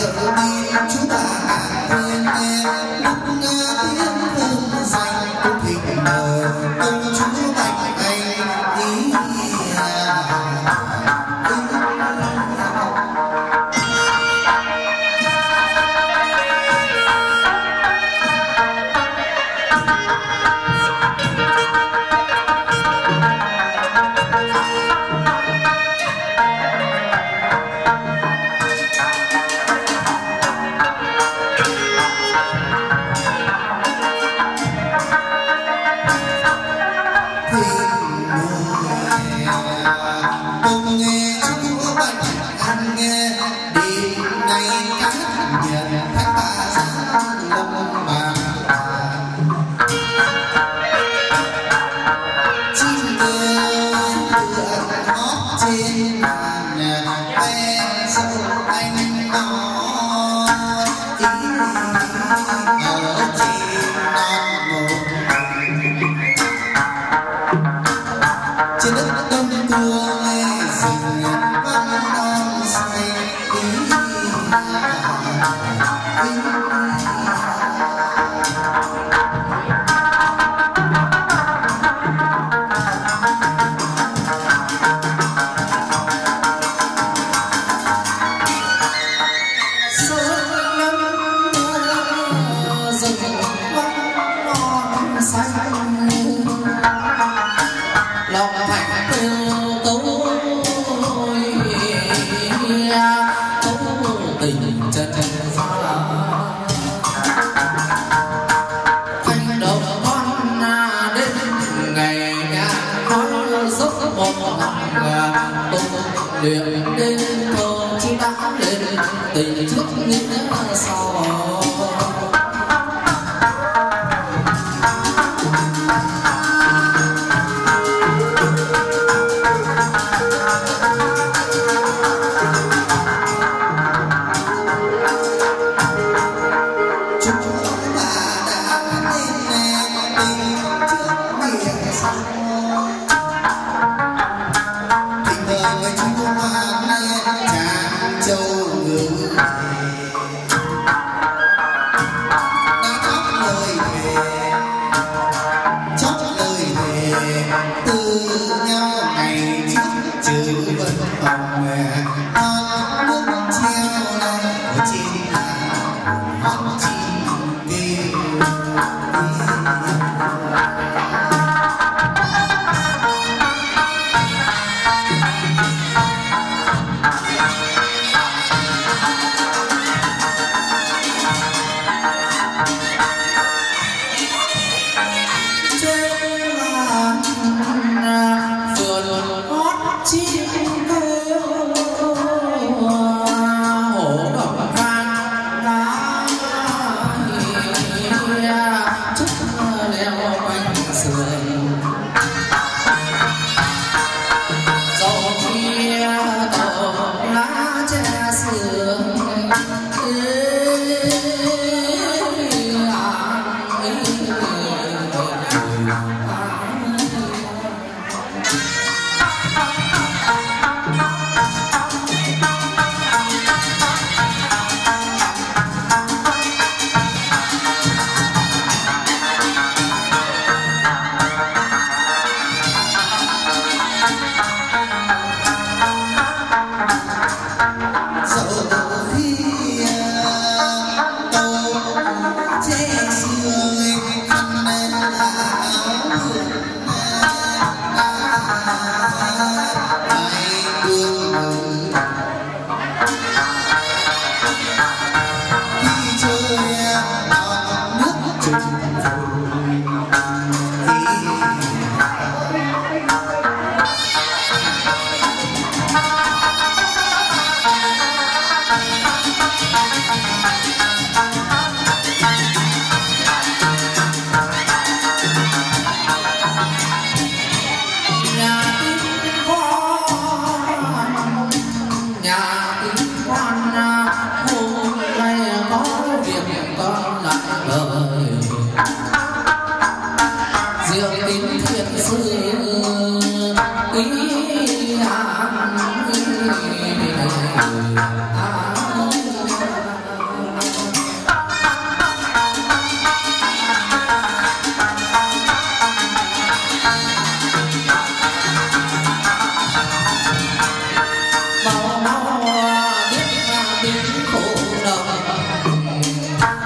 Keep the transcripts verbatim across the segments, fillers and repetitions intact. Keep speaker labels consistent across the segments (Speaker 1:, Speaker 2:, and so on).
Speaker 1: luyện đến thơ chi đã lên tình trước nghĩa sau.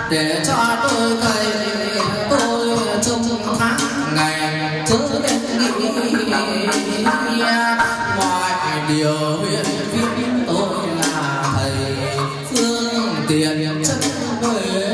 Speaker 1: để cho tôi cày tôi trong tháng ngày chớ đến nghĩ mọi điều huyện viết tôi là thầy phương tiện chất huệ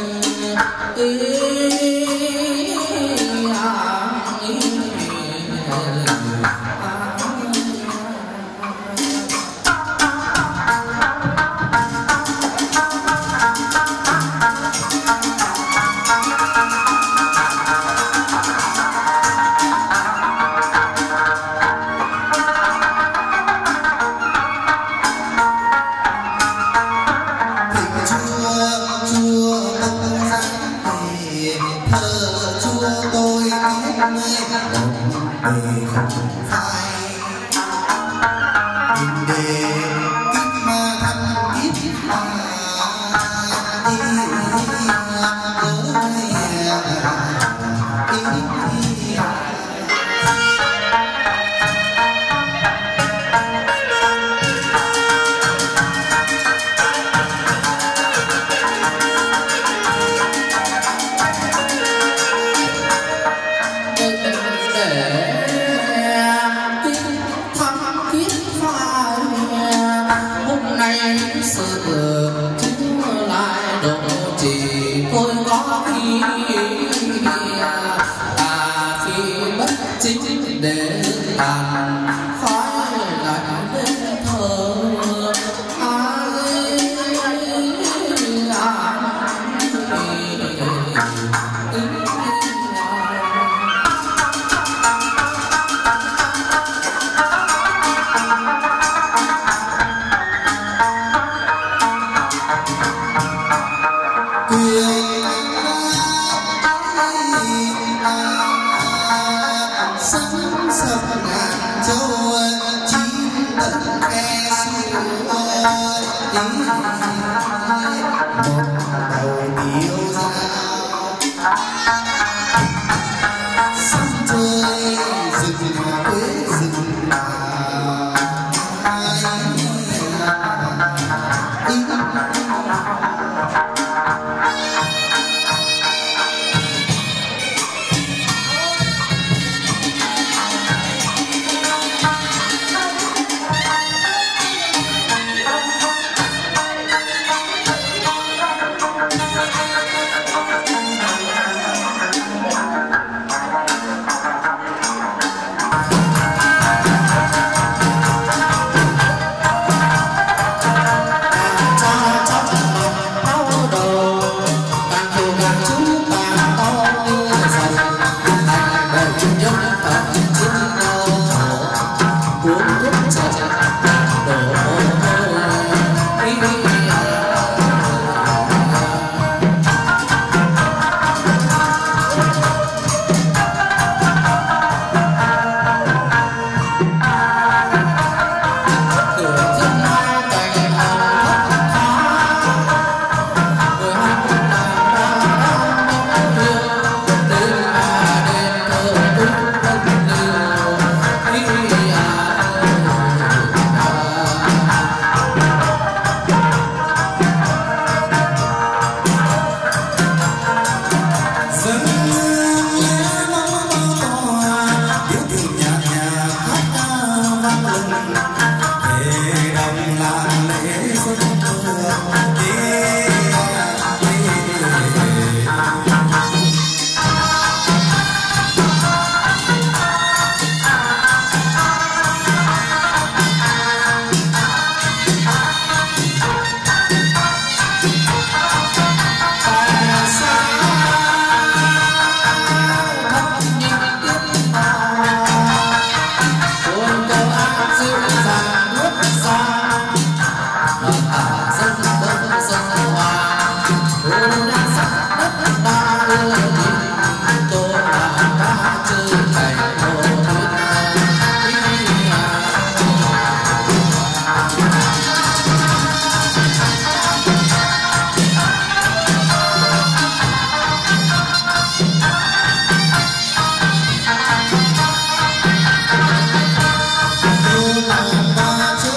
Speaker 1: để tàn khói lại bên thờ ai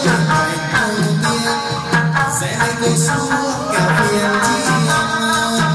Speaker 2: sẽ hay cây xuống kèo phiền chi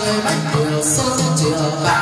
Speaker 1: ơi bách điều sớm chiều cả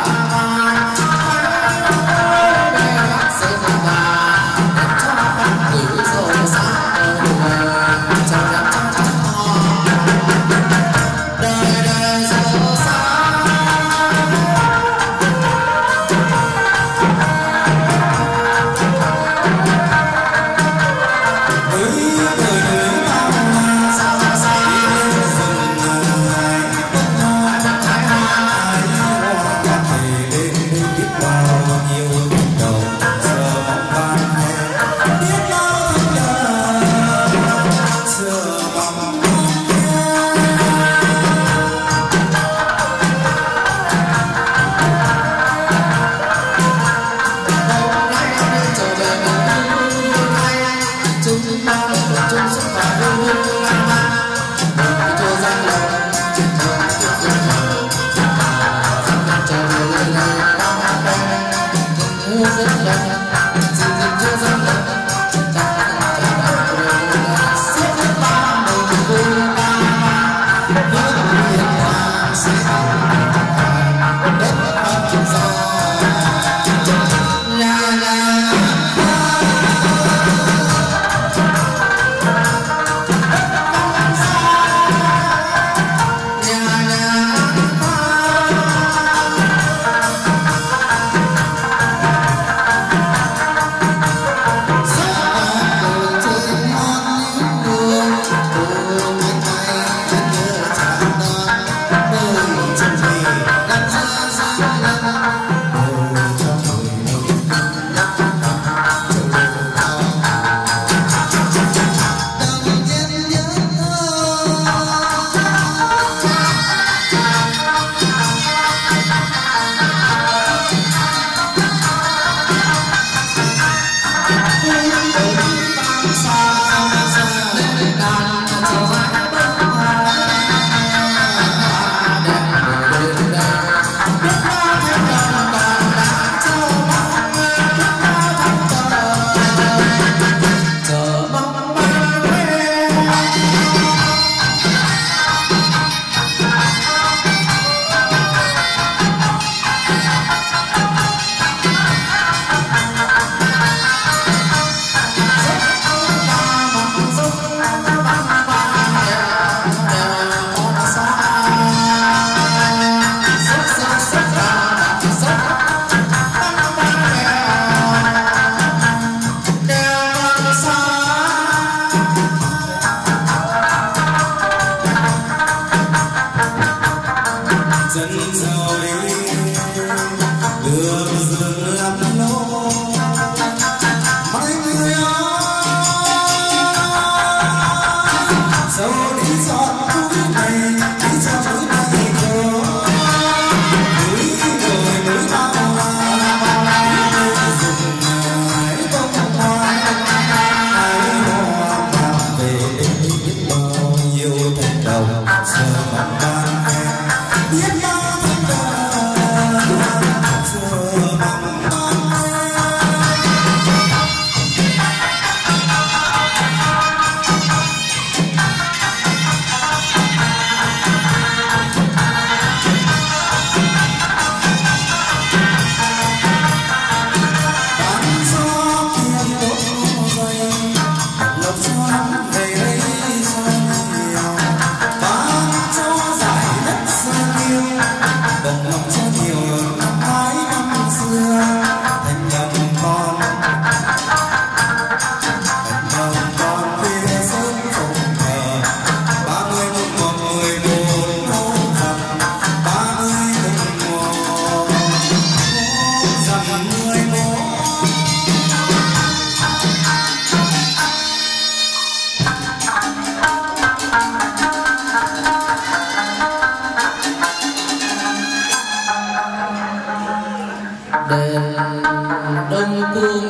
Speaker 2: đông cung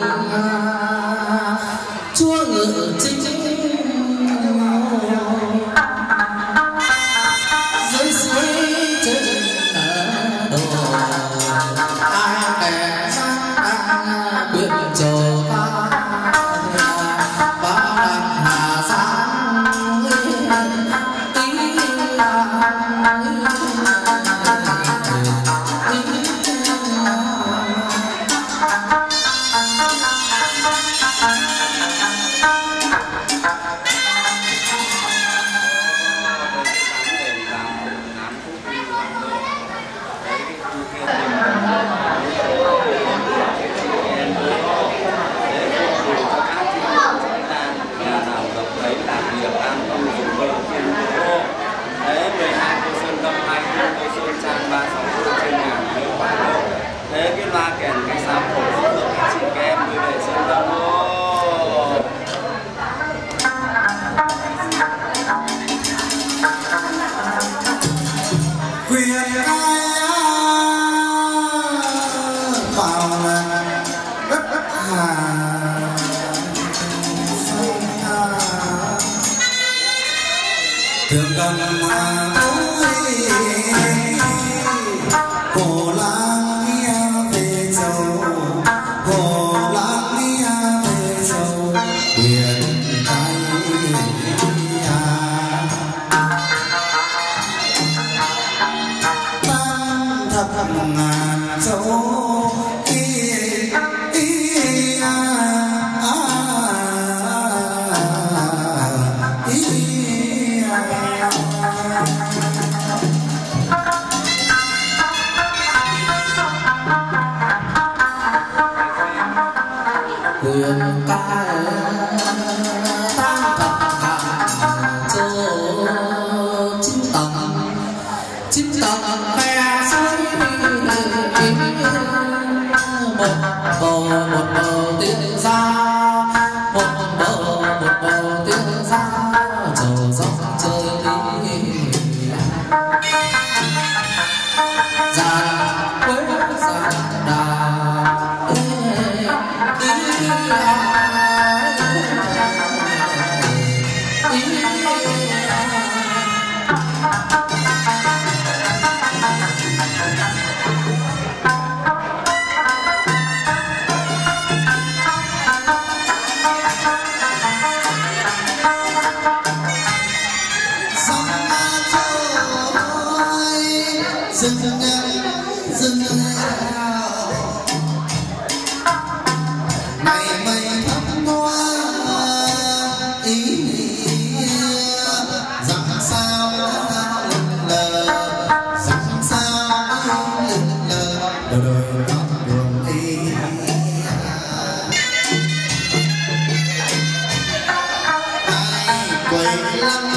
Speaker 2: chúa ngự chính dưới suối trên đồ ai kẻ gian đang quyện trầu ba ba đàn hà giang tí quyền ai vào đất Hà thường gần mà tối hồ lang nghe về dầu hồ lang nghe về dầu quyền ai tam thập ngàn dấu y y a y quyền ca tam thập ngàn dấu chín tầng chín tầng khe suối một bờ một bờ tiên ra một bờ một bờ tiên ra chờ dốc chơi đi giàn quế giàn đà dừng dừng mày mày thắm hoa ý rằng sao lờ rằng sao lờ đời đời con đường đi ai quay lắm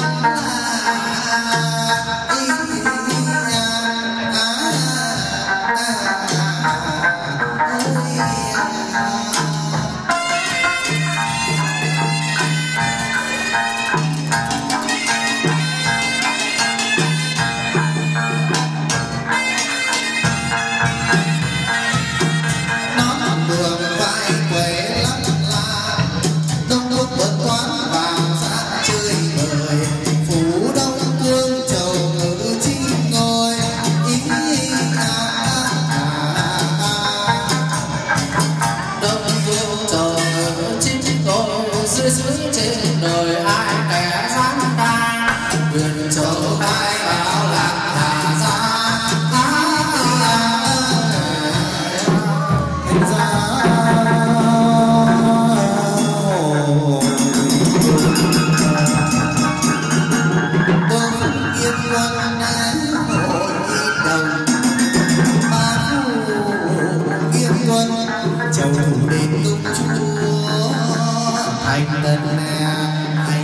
Speaker 2: dưới trên đời ai kẻ dám ta quyền châu ai bảo lạc hà ra thành ra tôi phụng yên quân hội đồng ba phu yên quân châu thủ đến tung chúa thành tân hay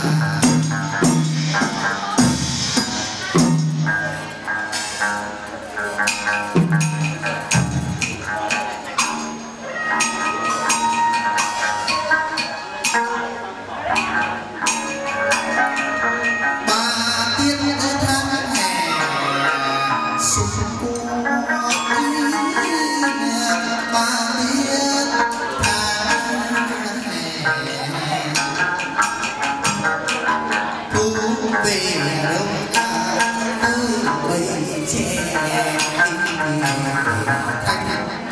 Speaker 2: ba tiết tháng hè sung cuốn ba tiết tháng hè thu về đâu ơi bầy trẻ thanh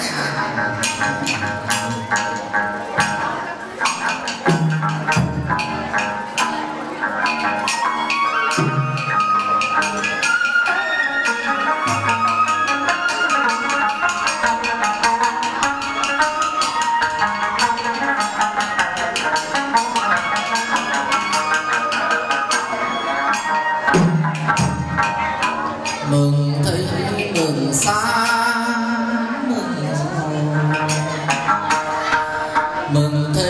Speaker 2: mừng thấy mừng xa mừng mừng thấy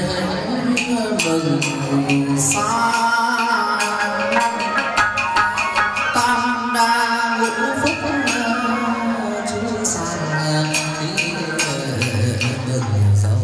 Speaker 2: mừng xa tam đa ngũ phúc chú sang mừng giàu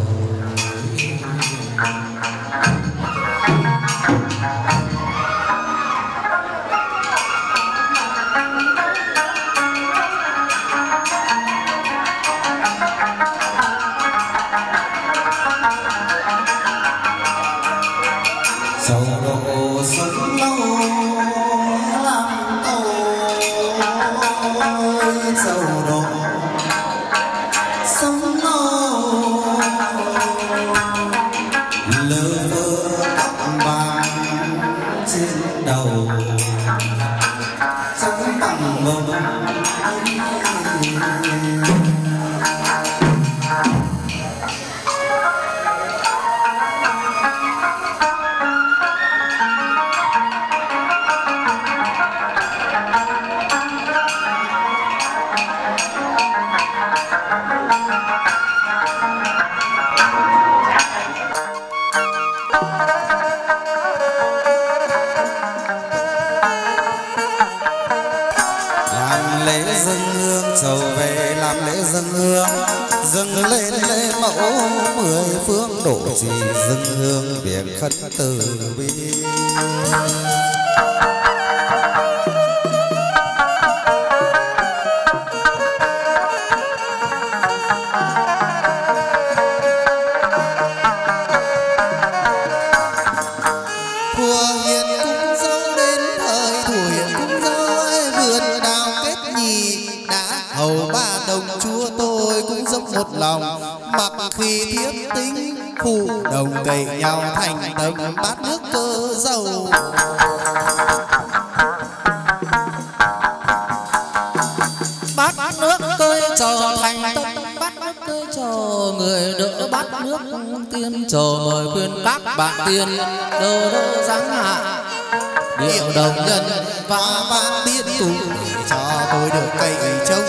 Speaker 3: dâng lên lễ mẫu mười phương độ trì dâng hương việc khấn từ bi. Lòng mặc khi thiếp tính phụ đồng cậy nhau thành tâm bát nước cơ dầu.
Speaker 1: Bát nước tôi chờ thành tâm bát nước tôi chờ người đỡ bát nước tiên chờ mời khuyên các bạn tiên đô đô giáng hạ điệu đồng nhân
Speaker 3: và vang biết cùng cho tôi được cậy trông.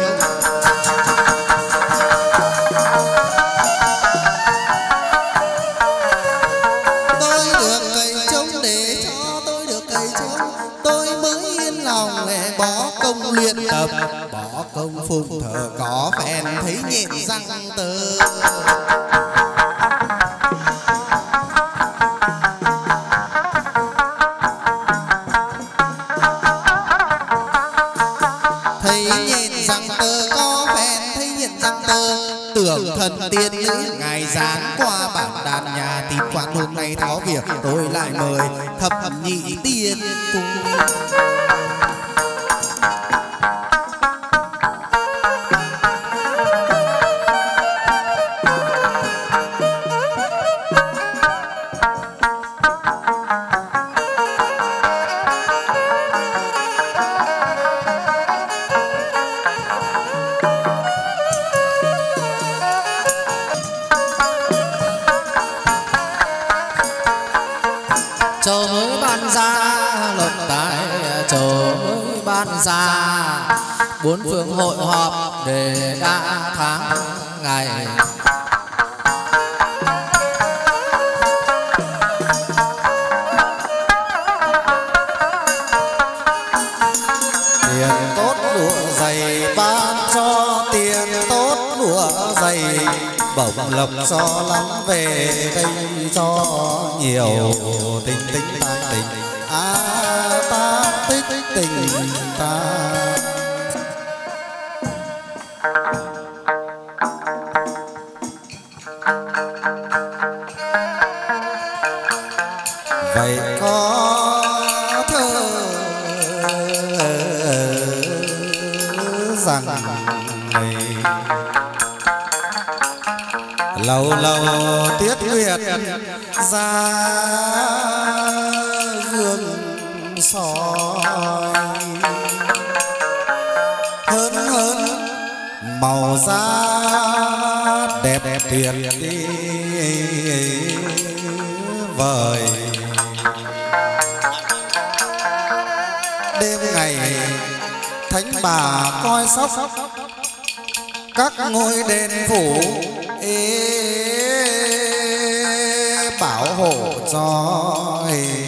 Speaker 3: Luyện tập bỏ công phụng thờ có phen thấy nhện răng tơ. Thấy nhện răng tơ có phen thấy nhện răng tơ tưởng thần tiên nữ ngài dán qua bản đàn nhà tìm quán hôm nay có việc tôi lại mời thập nhị tiên cùng.
Speaker 1: chờ mới ban ra lộc tài chờ mới ban ra bốn phương hội họp để đa tháng ngày.
Speaker 3: Tiền tốt lụa dày ban cho tiền tốt lụa dày bổng lộc cho lắm về đây cho nhiều tình tình ta tình à ta tích tình ta. Vậy có thơ rằng này lâu lâu tiết nguyệt ra gương soi hơn hơn màu da đẹp tuyệt đi vời. Đêm ngày thánh bà coi sóc các ngôi đền phủ ê bảo hộ cho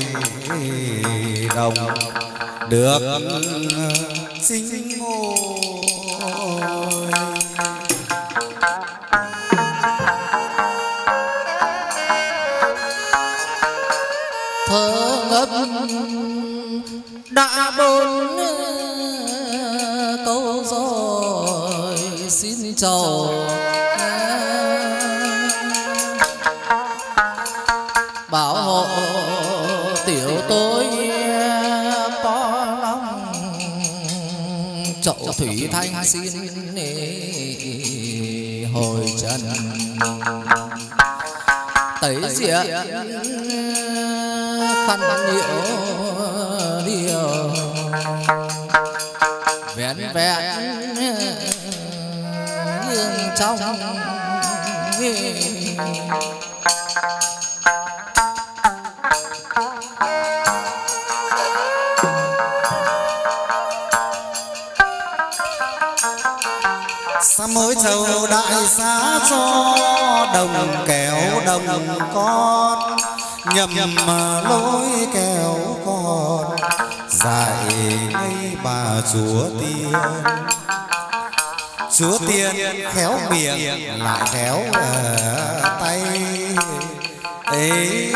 Speaker 3: đồng được sinh ngôi.
Speaker 1: Thơ ngâm đã bốn câu rồi xin chầu bảo hộ tiểu tôi có lòng chậu thủy thanh xin hồi trần tẩy diệt khăn nhiễu điều vén vẹn hương trong
Speaker 3: sám hối châu đại xá cho đồng kéo đồng con nhầm lối kéo con dạy ngay bà chúa tiên chúa tiên khéo miệng lại khéo ở tay ấy.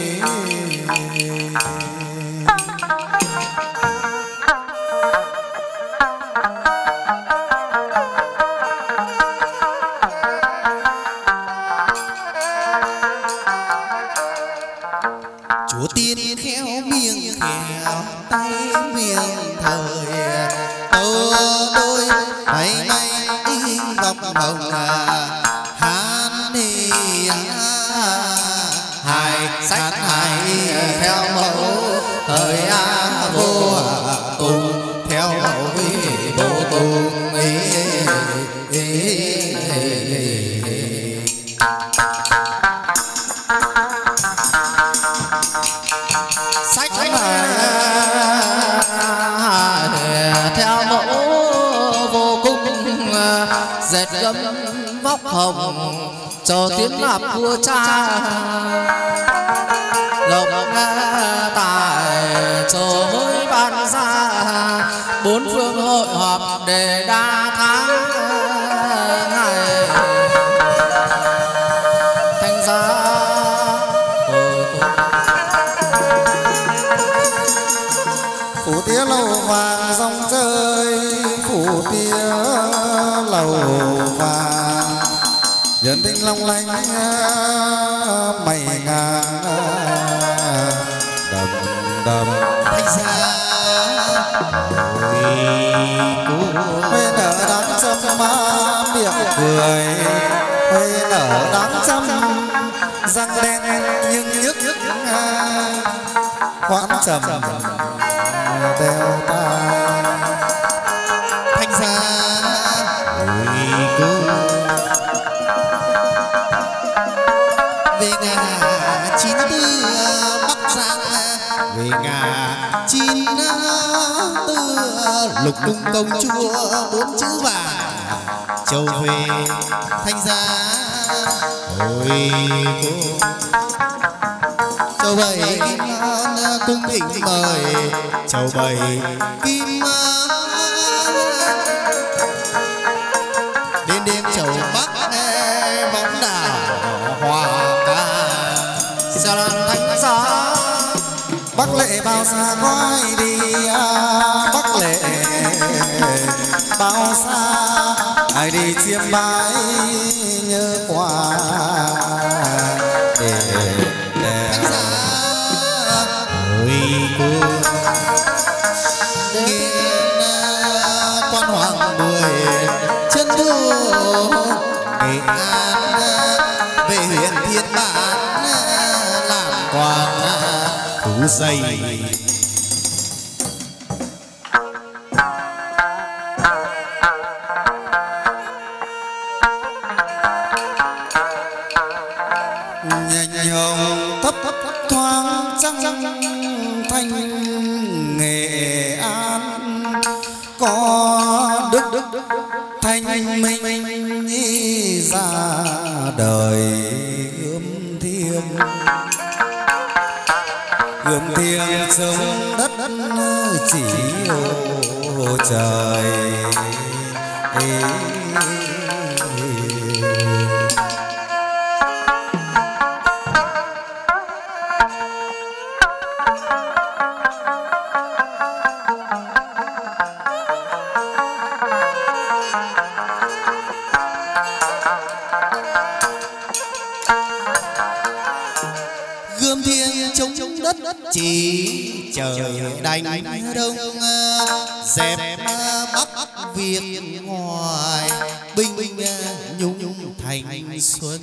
Speaker 2: Chúa tiên khéo miệng khéo tay miệng thời tâu đôi mây mây vòng hồng hát đi
Speaker 1: hài sách hài theo mẫu thời a vô cùng theo mẫu vô cùng ý, ý, ý, ý, ý. Sách theo mẫu vô cùng dệt gấm vóc hồng cho tiếng lạp vua cha lộc tài cho mới ban ra bốn phương hội họp để đa tháng ngày thành ra
Speaker 3: phủ tía lầu vàng dòng chơi phủ tía lầu vàng nhân tinh long lanh mày ngang đầm đầm
Speaker 2: thành ra
Speaker 3: huê nở đáng chăm má miệng cười huê nở đáng chăm răng đen nhưng nhức khoan trầm đeo tai
Speaker 2: thành ra về ngà chín tư bắc giang về ngà chín tư lục cung công chúa bốn chữ vàng châu về thành ra ôi cô châu bảy kim cung thỉnh mời châu bảy kim đến đêm châu bắc bóng đảo hoa ca
Speaker 1: sẽ làm thánh giá
Speaker 3: bắc lệ bao xa quay đi bắc lệ bao xa ai đi chiêm bái nhớ qua để để
Speaker 2: ôi cô nghiêng quan hoàng mười chân đua nghệ an về huyện thiên bản làm quan thú dây
Speaker 3: nhanh hồng thấp thoáng trăng thanh Nghệ An có đức thanh minh ra đời gươm thiêng gươm thiêng chống đất chỉ ô trời
Speaker 2: gươm thiêng chống đất chỉ trời đánh đông dẹp bắc việt ngoài binh nhung thành xuân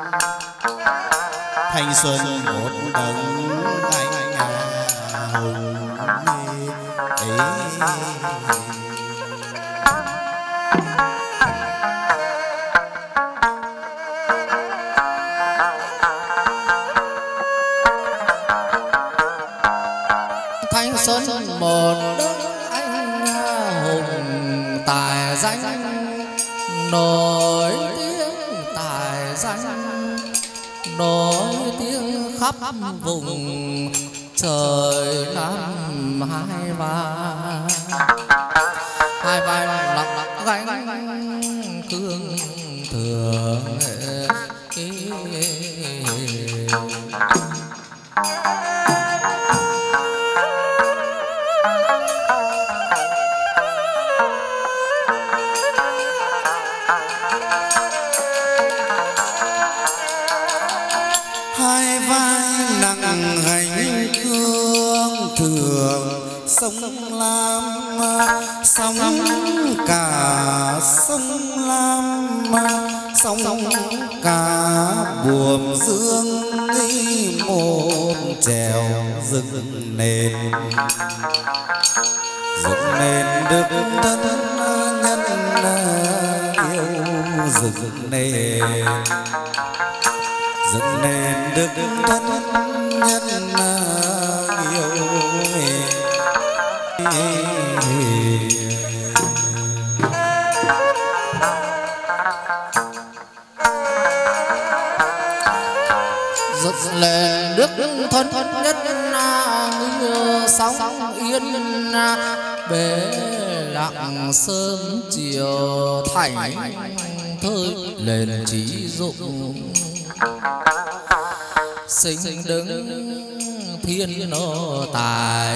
Speaker 2: thành xuân một đấng anh hùng ấy
Speaker 1: tài danh nổi tiếng, tài danh nổi tiếng khắp vùng trời Nam hai vai, hai vai lặng gánh cương thường.
Speaker 3: Hai vai nặng gánh cương thường, sông Lam sông cả sông Lam, sông cả buồm dương đi một chèo dựng nền, dựng nền đức thân nhân yêu, dựng nền dựng nền đức thân nhân yêu.
Speaker 1: Dựng lên đức thân nhất ngư sóng yên, bể lặng sớm chiều thành thơi lên trí dụng, sinh đứng thiên nô tài.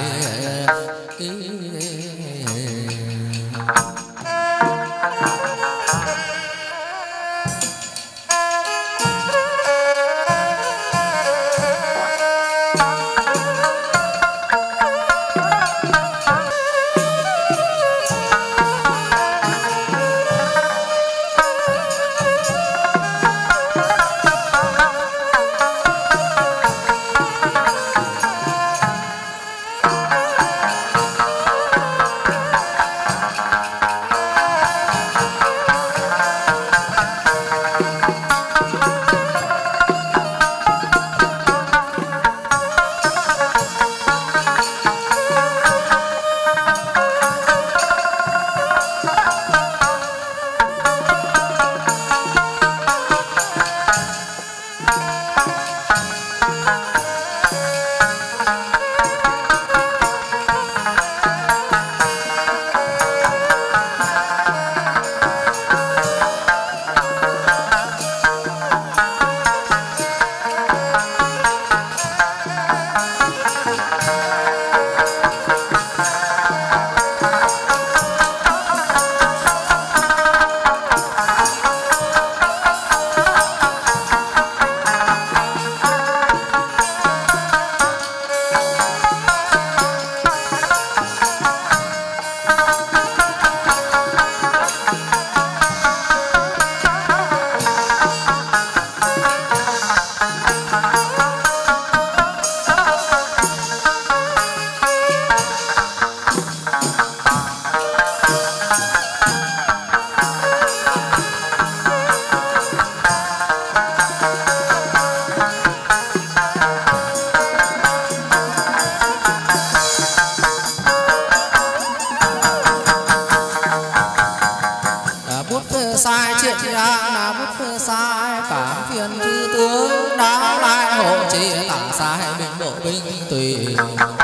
Speaker 1: sai chuyện ra là bút sai cảm phiền chư tướng đáo lại hộ trì tả sai bình bộ binh tùy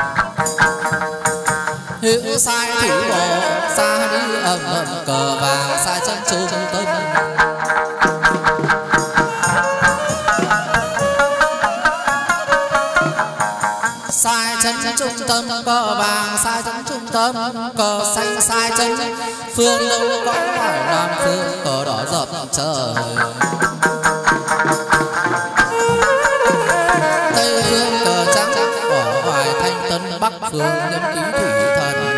Speaker 1: hữu sai thủ bộ xa đi ầm ầm cờ vàng sai chân trung tâm sai chân trung tâm cờ vàng sai chân trung tâm cờ xanh sai chân phương đông có phải làm phương cờ đỏ dập trời tây phương cờ trắng ở hoài thanh tân bắc phương nhân ký thủy thần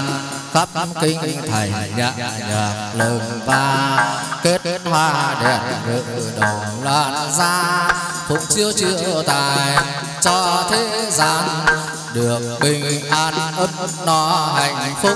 Speaker 1: khắp kinh thành nhạc nhạc lừng ca kết hoa đèn rực đồng lan ra phụng chiếu chiếu tài cho thế gian được bình an ấm no hạnh phúc.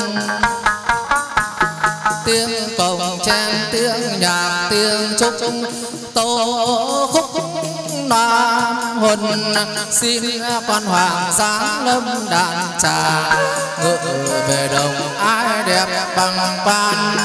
Speaker 1: Tiếng cồng chen tiếng nhạc tiếng chúc tấu khúc loa huân xin quan hoàng giáng lâm đàn trà ngự về đồng ai đẹp bằng ban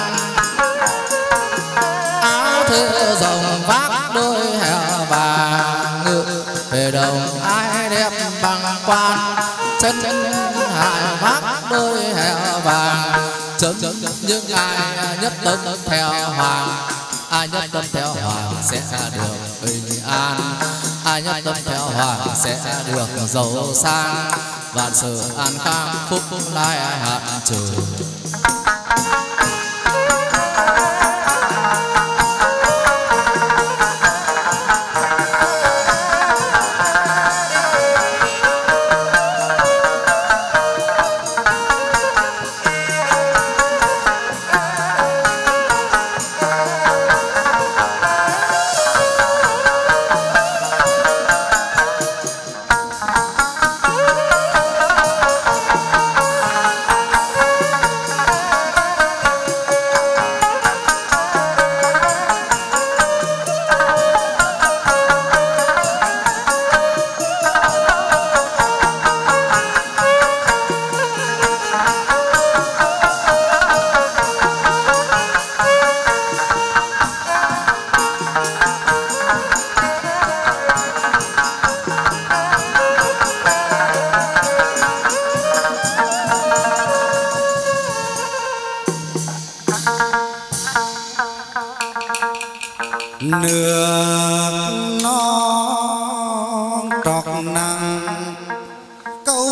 Speaker 1: áo thêu rồng vác đôi hẻo vàng ngự về đồng ai đẹp bằng quan chân hải vác đôi hẻo vàng chấm những ai nhất tâm theo hoàng ai nhất tâm theo hoàng sẽ được bình an ai nhất tâm theo hoàng sẽ được giàu sang vạn sự an khang phúc lai hạn trừ.
Speaker 3: nước non trọc nắng câu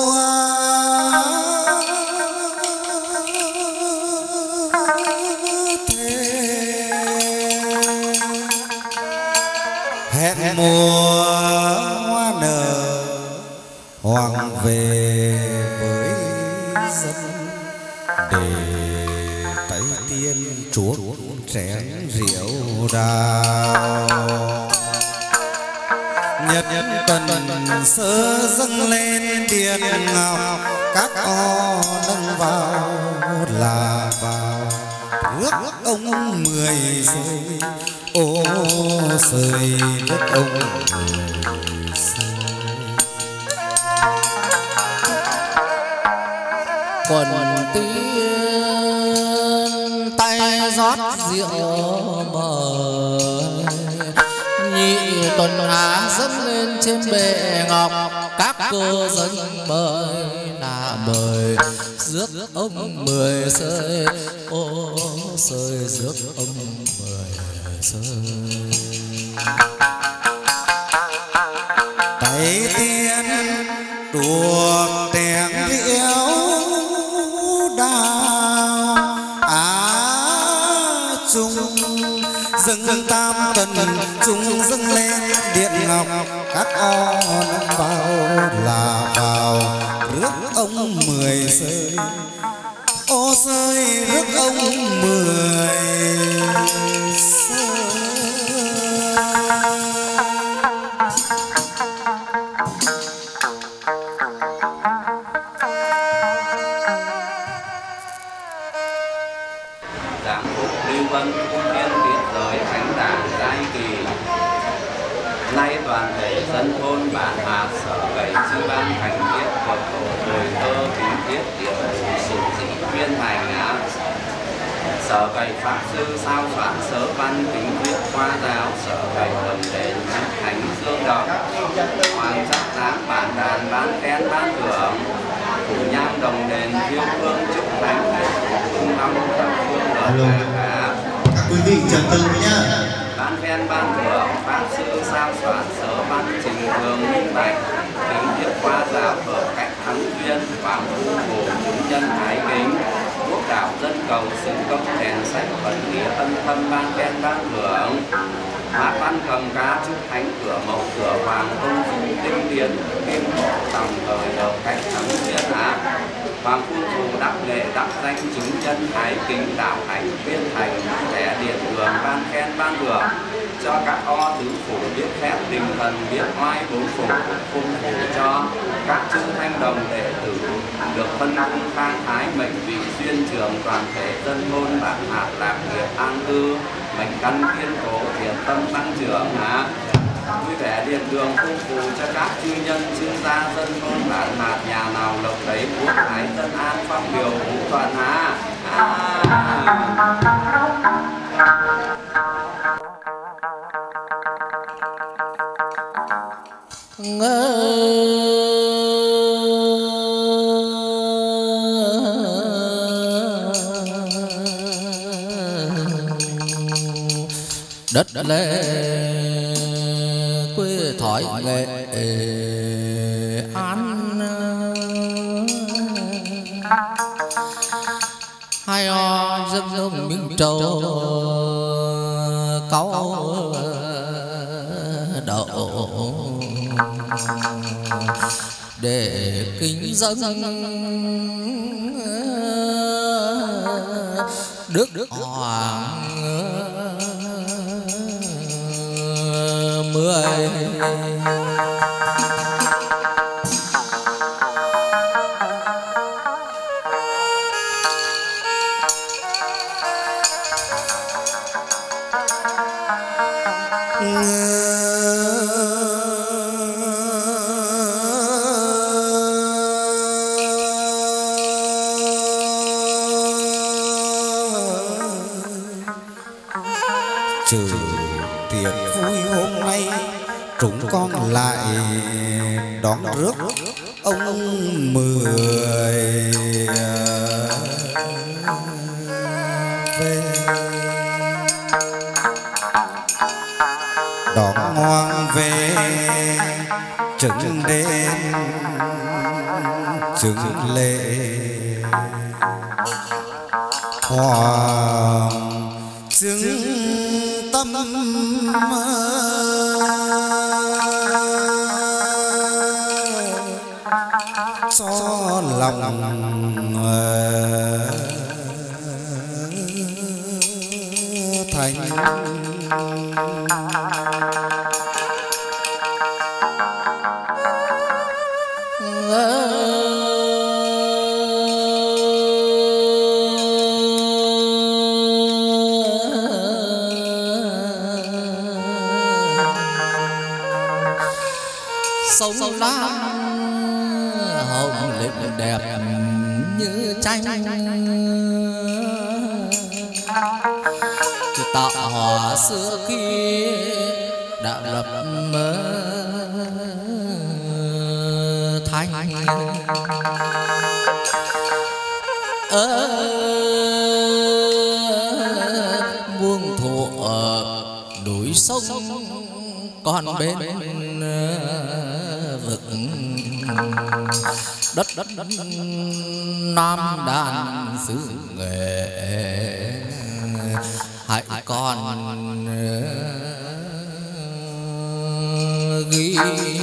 Speaker 3: thề hẹn mùa hoa nở hoàng về với dân để tay tiên chúa chén rượu đào nhật tần sơ dâng lên điện ngọc các o nâng vào là vào rước ông mười rơi ô sơi rước ông mười rơi
Speaker 1: quần tiên tay rót rượu mời nhị tuần hạ dâng lên trên bệ ngọc các cô dân mời là mời rước ông mười rơi ô rơi rước ông mười rơi
Speaker 3: tay tiên tuột đèn rượu đào á chung dâng tam tần chung dâng lên điện ngọc các o nâng vào là vào rước ông mười rơi ô rơi rước ông mười rơi.
Speaker 2: Vân cung thiên tiết giới thánh đản giai kỳ nay toàn thể dân thôn bản hạt sở bảy chư ban thành tiết Phật tổ hồi thơ kính tiết tiểu sử sĩ viên thành á sở bảy pháp sư sao soạn sớ văn kính viết khoa giáo sở bảy đồng đền thánh dương động hoàng sắc dáng bản đàn ban khen ban thưởng thủ nhang đồng đền thiêu hương chúc thánh hương năm thập phương lợi cả
Speaker 4: quý vị trật tự nhá.
Speaker 2: Ban khen ban thưởng pháp sư sao soạn sớ văn trình thường minh bạch kính thiết qua giáo hợp cách thắng duyên và thu bổ chúng nhân thái kính quốc đạo dân cầu sự công đèn sách phật nghĩa ân thâm ban khen ban thưởng hát văn cầm ca chúc thánh cửa mẫu cửa hoàng công dung tinh tiến kim hộ tòng thời đầu cách thắng duyên á Hoàng Phu Phụ đắc lễ đắc danh chứng chân thái kính đạo hạnh viên thành thẻ điện đường ban khen ban thưởng cho các o tứ phủ biết phép đình thần biết oai bốn phủ phung phủ cho các chư thanh đồng đệ tử được phân cung khang thái mệnh vị duyên trường toàn thể dân thôn bản hạt lạc nghiệp an cư mệnh căn kiên cố thiện tâm tăng trưởng hạ vui vẻ điện đường phung phù cho các chư nhân chư gia dân thôn bản hạt nhà nào lộc đấy quốc thái dân an phong điều vũ toàn hạ
Speaker 1: đất lệ quê thỏi nghệ an hai o dâm dâm miếng trâu cáu đậu để kính dâng đức hoàng mười
Speaker 3: trừ tiệc vui hôm nay chúng con lại đón rước ông mười về đón ngoan về trứng đen trứng lệ hoàng trứng tâm cho lòng thành
Speaker 1: sông lam hồng lịch đẹp như tranh tạo hòa xưa kia đã lập thanh ở buông thụ núi sông còn bên vực đất đất đất nam đàn xứ nghệ hãy còn ghi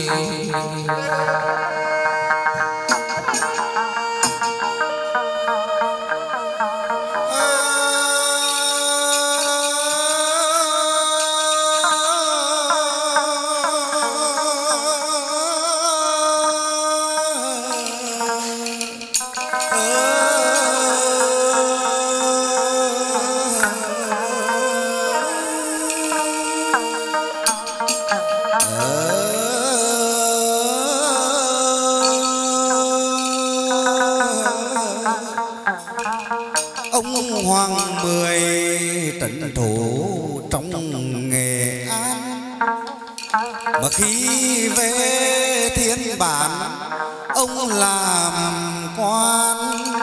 Speaker 1: ông Hoàng Mười trấn thủ trong Nghệ An mà khi về thiên bản ông làm quan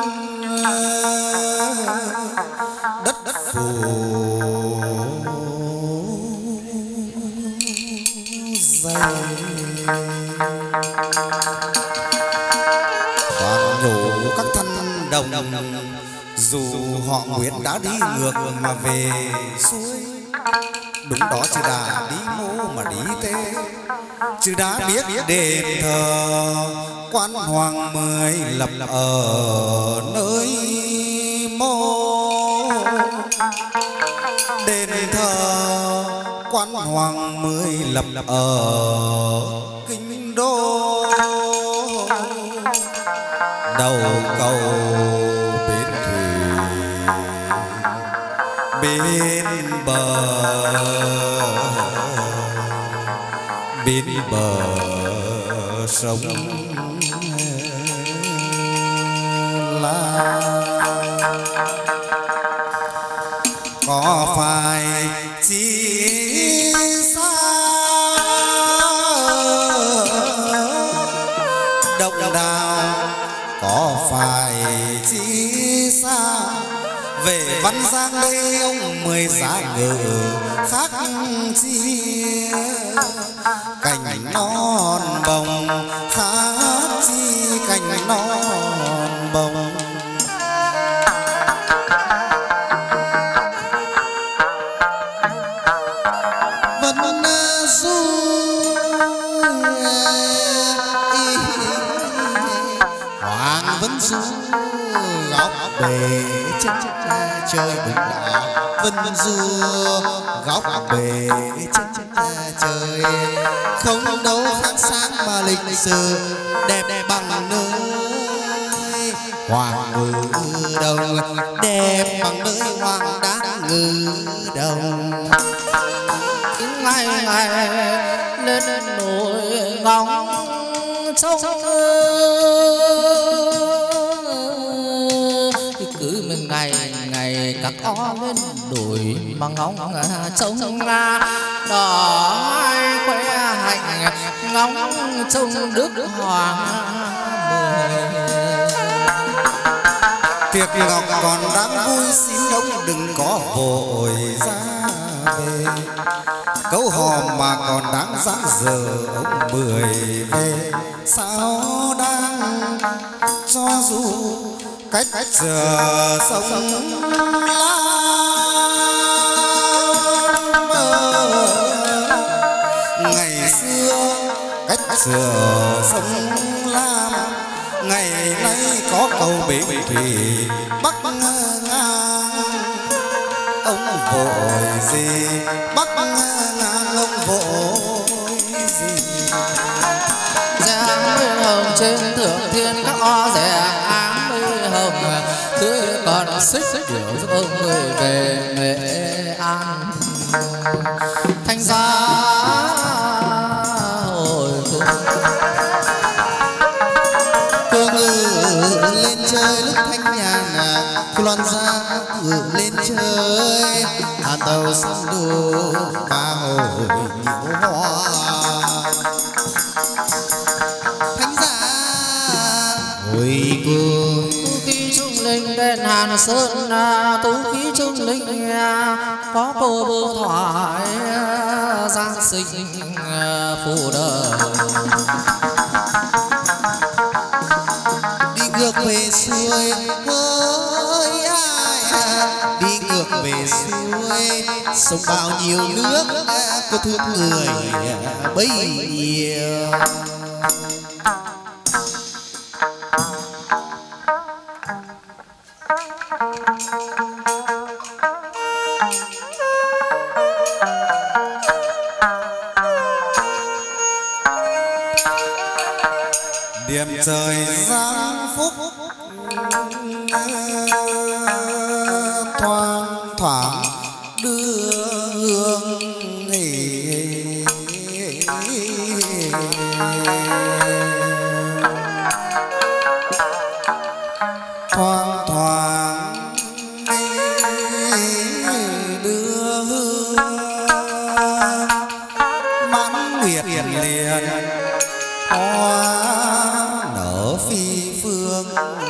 Speaker 1: đất đất phủ dày toàn nhủ các thân đồng dù họ Nguyễn đã đi ngược mà về xuôi
Speaker 3: đúng đó chứ đã đi mô mà đi tê chứ đã biết đền thờ quan hoàng mười lập ở nơi mô đền thờ quan hoàng mười lập ở kinh đô đầu cầu bến thủy bên bờ bên bờ sông La có phải chỉ xa độc đào có phải chỉ xa về văn giang đây ông mười giá ngự khác chi cành non bồng khác chi cành non bồng vẫn du hoàng vẫn du góc bể chân chơi bình đỏ vân du góc bể chân trời không đâu khác sáng mà lịch sử đẹp đẹp bằng nơi hoàng ngự đồng đẹp bằng nơi hoàng đán ngự đồng
Speaker 1: ngày ngày lên nổi ngóng sông cứ mình ngày ngày các o lên đồi mà ngóng trông nga đỏ ai khoe hạnh ngóng trông đức hoàng mười
Speaker 3: tiệc ngọc còn đang vui xin ông đừng có vội ra về câu hò mà còn đáng dáng giờ ông mười về sao đang cho dù cách giờ sông Lam ngày xưa cách giờ sông Lam ngày nay có cầu bến thủy bắc ngang ông vội gì bắc ngang ông vội gì
Speaker 1: giang mây hồng trên thượng thiên các o rẻ áng mây hồng tươi còn xích điều giúp ông người về Nghệ An thanh gia hồi cung
Speaker 3: cô ngự lên chơi lúc thanh nhàn cô loan ra ngự lên chơi hà tàu sông đô ba hồi nhiễu hoa thanh gia hồi cung
Speaker 1: tú khí trung linh đền Hàn Sơn tú khí trung linh có cô bưu thoại giang sinh phù đời
Speaker 3: đi ngược về xuôi với ai đi ngược về xuôi sông bao nhiêu nước có thương người bấy nhiêu điểm trời giáng phúc thoang thoảng đưa hương hỉ thoang thoảng đưa hương mãn nguyệt liền hoa nở phi phương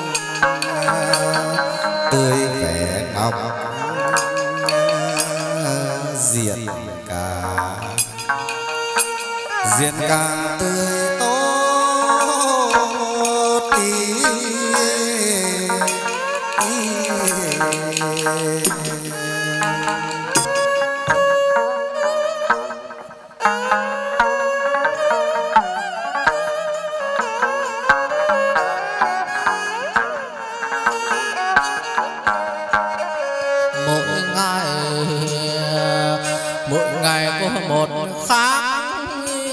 Speaker 3: tươi vẻ ngọc diện cả diện càng tươi tốt ý, ý.
Speaker 1: một khác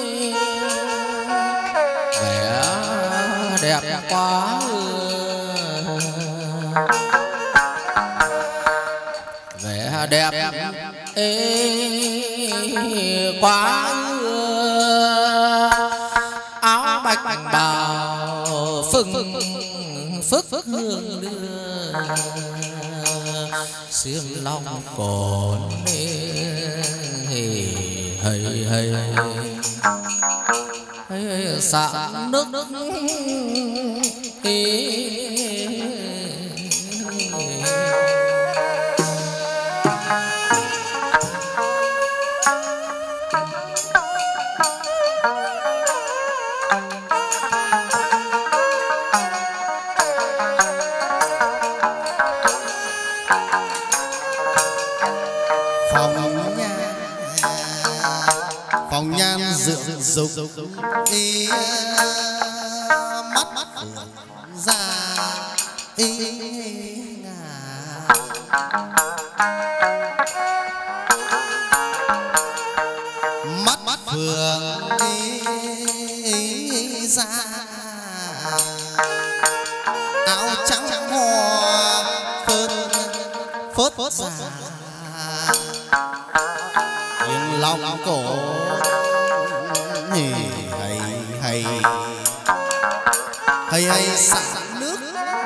Speaker 1: vẻ đẹp quá, vẻ đẹp ê quá, áo bạch bào phừng phức hương đưa, xiêm long cồn hay hay hay sạng nước
Speaker 3: phòng nhan rượu dục ý mắt ra ý mắt mắt phượng ý ra áo trắng hoa phớt phớt ra nhưng lòng cổ hay hay hay hay sẵn nước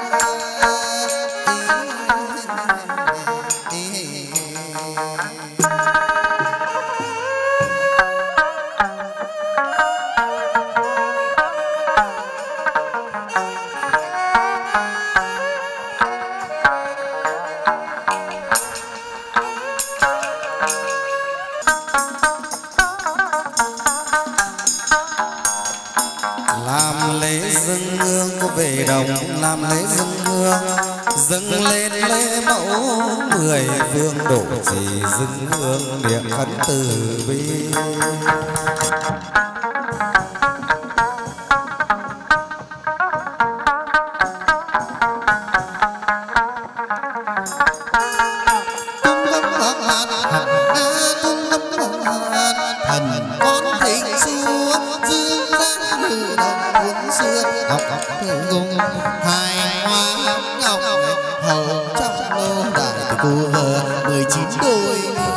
Speaker 3: làm lễ dâng hương có về đồng, làm lễ dâng hương dâng lên lễ mẫu mười phương độ trì dâng hương niệm khấn từ bi. Thần con thịnh xưa dương ra như đồng cuốn xưa ngọc cùng hai hoa ngọc hầu trong lô đại cô vợ mười chín đôi.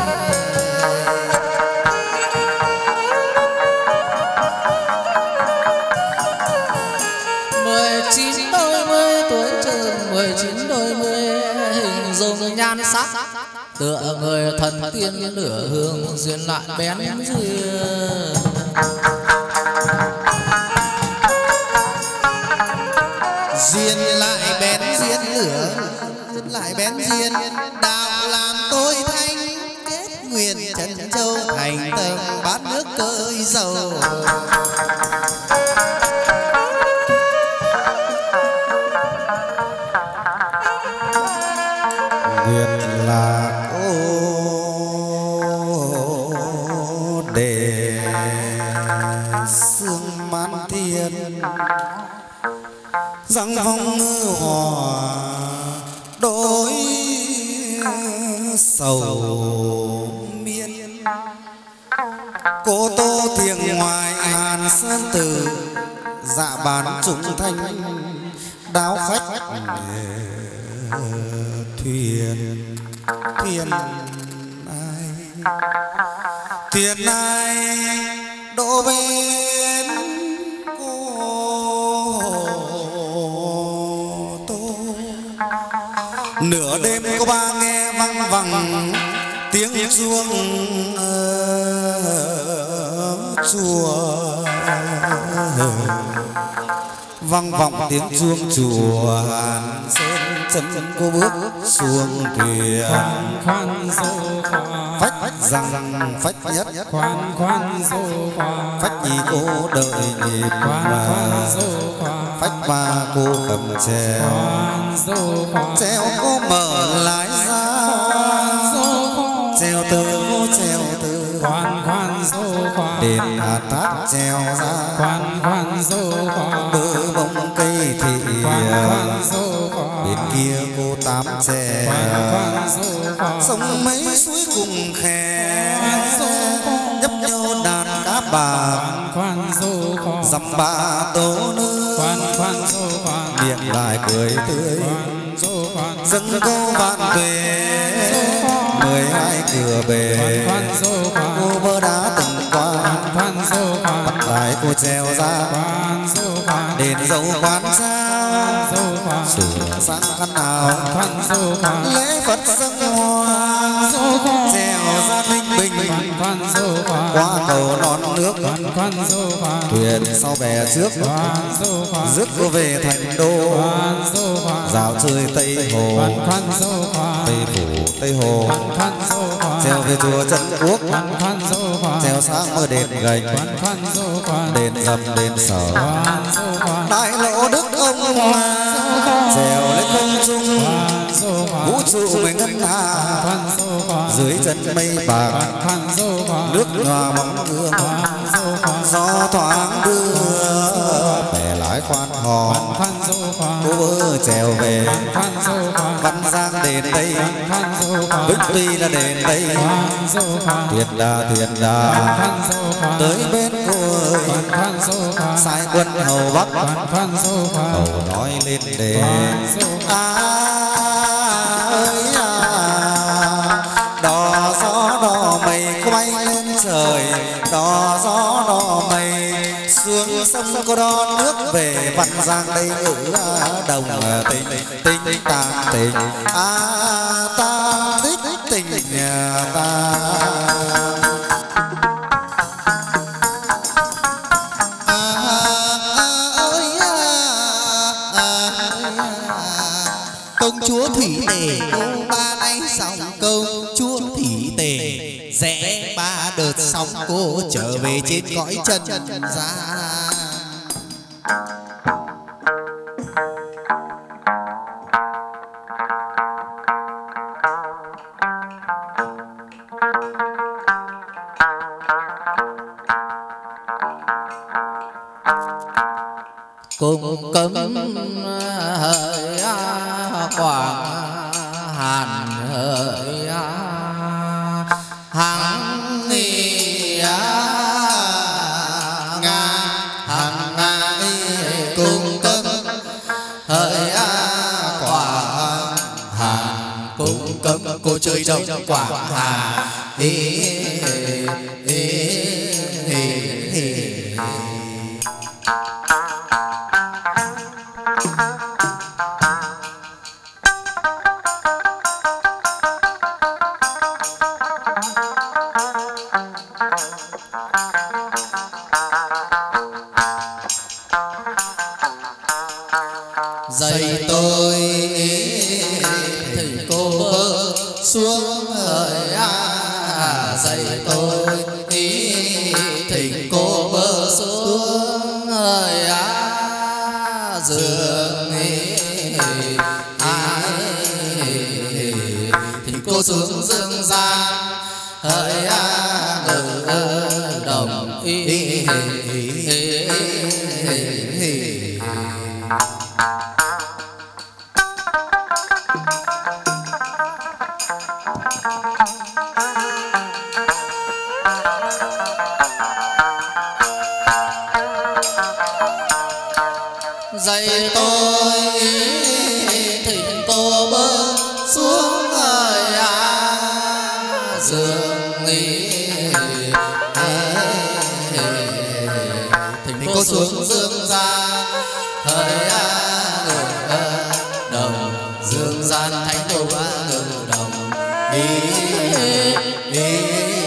Speaker 1: mười chín đôi mươi tuổi trường, mười chín đôi mươi hình dung nhan sắc tựa người thần tiên lửa hương duyên lại bén duyên.
Speaker 3: Duyên lại bén duyên lửa duyên lại bén duyên đạo làm tôi thanh kết nguyện trần châu thành tâm bát nước cơi dầu. Nguyện là ô đề sương man thiên răng vong ngư hòa đối sầu miên cô tô thiền ngoài hàn sơn tử dạ bán chúng thanh đáo khách thuyền thuyền ai thuyền ai đổ bên cô tô. Nửa đêm có ba nghe văng vẳng tiếng chuông chùa vang vọng tiếng chuông chùa Hàn Sơn chân cô bước xuống thuyền
Speaker 5: khoan dô
Speaker 3: phách rằng phách nhất
Speaker 5: khoan khoan dô khoan
Speaker 3: phách nhì cô đợi nhịp mà phách ba cô cầm treo treo cô mở lái ra treo từ cô treo từ
Speaker 5: khoan khoan dô khoan
Speaker 3: đền Hà Tát treo ra
Speaker 5: khoan khoan dô khoan
Speaker 3: bờ bông cây thị
Speaker 5: khoan dô khoan
Speaker 3: bên kia cô tám treo
Speaker 5: khoan dô khoan
Speaker 3: sông mấy suối cùng khe nhấp nhô bà
Speaker 5: khoan dô khoan
Speaker 3: dăm ba tố nữ
Speaker 5: khoan khoan dô khoan
Speaker 3: miệng lại cười tươi
Speaker 5: khoan dô khoan
Speaker 3: dâng câu vạn tuệ mười hai cửa bể
Speaker 5: khoan dô khoan
Speaker 3: cô vỡ đá từng qua
Speaker 5: khoan dô khoan
Speaker 3: bắt lại cô treo ra
Speaker 5: khoan dô khoan
Speaker 3: đền dấu quán xa
Speaker 5: dô khoan
Speaker 3: sửa sang khăn nào
Speaker 5: khoan dô khoan
Speaker 3: lễ Phật dâng hoa
Speaker 5: dô khoan
Speaker 3: treo ra ninh bình
Speaker 5: khoan dô khoan
Speaker 3: qua cầu non nước
Speaker 5: khoan khoan dô khoan
Speaker 3: thuyền sau bè trước
Speaker 5: khoan dô khoan
Speaker 3: rước cô về thành đô
Speaker 5: khoan dô khoan
Speaker 3: dạo chơi Tây Hồ
Speaker 5: khoan khoan dô khoan
Speaker 3: Tây Phủ Tây Hồ
Speaker 5: khoan dô khoan
Speaker 3: treo về chùa Trấn Quốc
Speaker 5: khoan khoan dô khoan
Speaker 3: treo sang mơ đền gành
Speaker 5: khoan khoan dô khoan
Speaker 3: đền dầm đền sở
Speaker 5: khoan dô khoan
Speaker 3: đại lộ Đức ông treo lên không trung
Speaker 5: khoan dô khoan
Speaker 3: vũ trụ mình ngân hà
Speaker 5: khoan dô khoan
Speaker 3: dưới chân mây bạc
Speaker 5: khoan dô khoan
Speaker 3: nước nhòa bóng gương
Speaker 5: khoan dô khoan
Speaker 3: gió thoáng đưa bè lái khoan hò
Speaker 5: khoan dô khoan
Speaker 3: cô vơ trèo về
Speaker 5: khoan dô khoan
Speaker 3: Văn Giang đền đây
Speaker 5: khoan dô khoan
Speaker 3: Vĩnh Tuy là đền đây
Speaker 5: khoan dô khoan
Speaker 3: Thuyền đà thuyền đà
Speaker 5: khoan dô khoan
Speaker 3: tới bên cô ơi
Speaker 5: khoan dô khoan
Speaker 3: sai quân hầu Bắc
Speaker 5: khoan khoan dô khoan
Speaker 3: hầu nói lên đền à ơi à đò gió đò mây có bay lên trời đò gió đò mây xuống sông có đón nước về Văn Giang đây ở đồng tình tình tàng tình à ta thích tình ta
Speaker 1: công chúa Thủy Tề cô ba nay dòng câu chúa Thủy Tề rẽ ba đợt sóng cô trở về trên cõi trần gian. Cùng cấm hỡi Quảng Hàn hỡi hàng nghi nga hàng nga cùng cấm hỡi Quảng Hàn cùng cấm cô chơi trong Quảng Hà ý ý ý dạy tôi thì cô bơ xuống hỡi à dạy tôi thì cô bơ xuống hỡi à giường ai thì cô xuống dương gian hỡi à ngự đồng ý dạy tôi thỉnh cô bơ xuống ơi à giường ý thỉnh cô xuống dương gian hỡi à ngự đồng dương gian thánh đồ a ngự đồng ý ý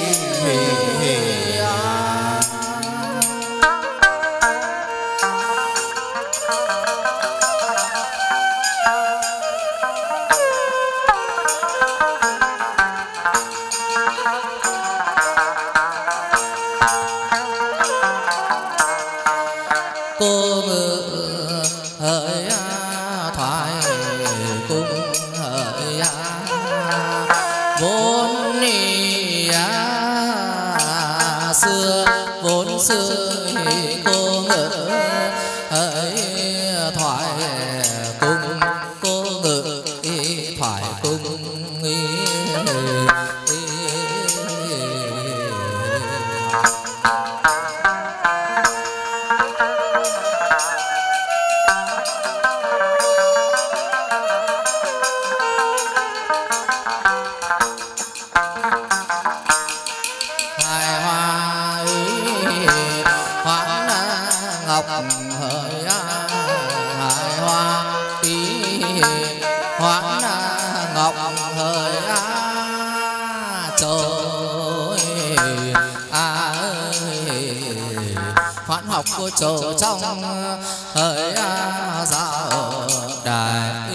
Speaker 1: cô ngự hỡi thoại cung hỡi vốn ni xưa vốn xưa cô ngự hỡi thoại cung cô ngự thoại cung của chỗ trong hỡi dạo đài.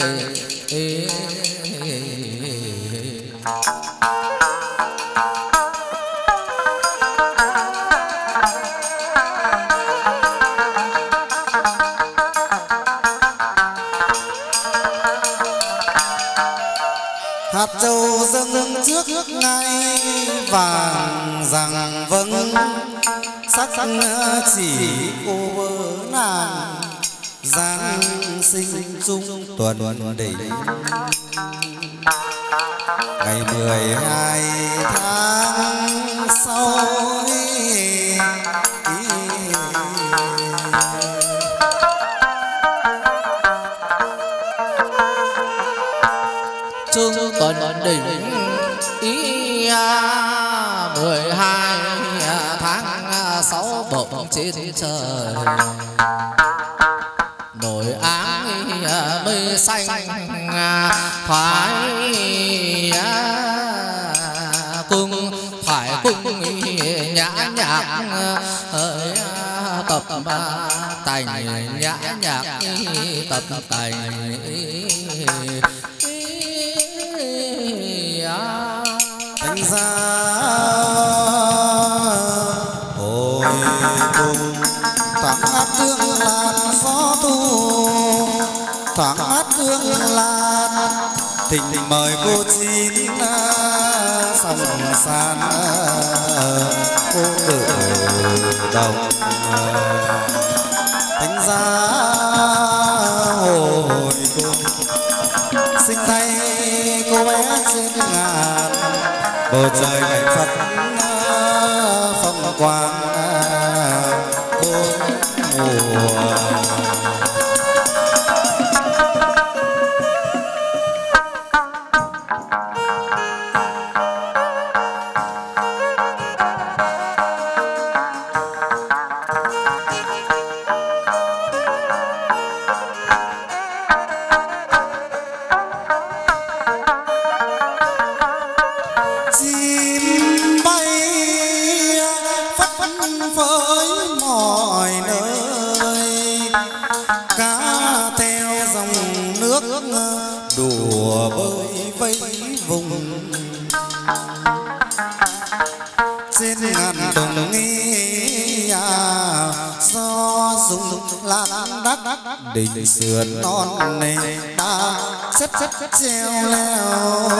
Speaker 3: hạt châu dâng trước ngay vàng rằng vâng sắc chỉ cô vợ nàng giáng sinh chung tuần đỉnh ngày mười hai tháng sau
Speaker 1: chung tuần đỉnh ý mười hai tháng sáu bỗng trên trời nổi áng mây xanh thoái cung thoải cung nhã nhạc tập tành nhã nhạc tập tành
Speaker 3: thành ra hồi cùng thoáng hát hương lan gió thu thoáng hát hương lan tình mời cô chín sông san cô tự đồng thành ra hồi cùng sinh thay cô bé trên ngàn bầu trời cảnh Phật phong quang bốn mùa. Đùa bơi vây vùng trên ngàn đồng nghi do dùng lan đắc đỉnh sườn non này đã xếp xếp treo leo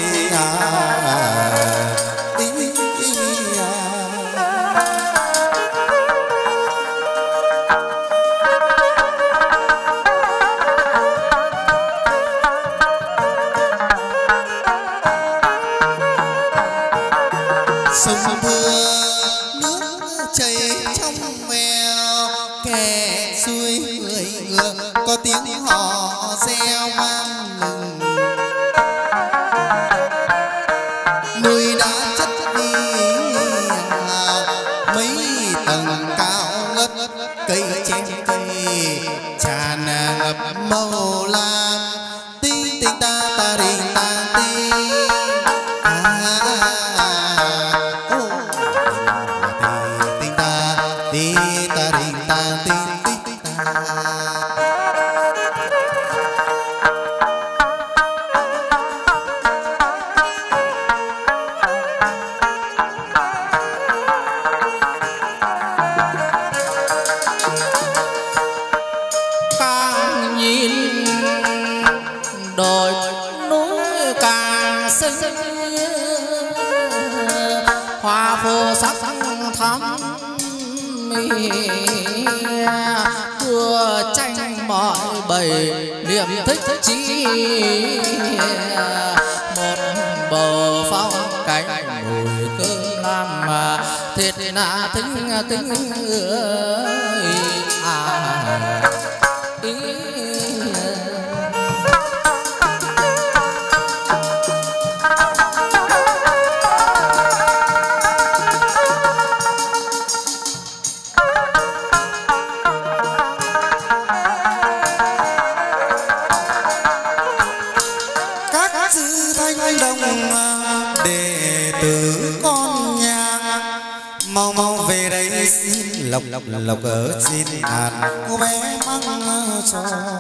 Speaker 4: sông mưa nước chảy trong veo kẻ xuôi người ngựa có tiếng hò reo vang lừng núi đá chất đi mấy tầng cao ngất cây trên cây tràn ngập màu lam tinh tinh ta ta đình ta ti
Speaker 1: đồi núi càng xinh hoa phô sắc thắm cưa tranh mọi bầy niềm thích chí một bờ phong cảnh mùi cơm lam mà thiệt là tính tính ơi à ý.
Speaker 3: Sư thanh đồng đệ tử con nhà mau mau về đây xin lộc lộc lộc ở trên ngàn cô bé măng cho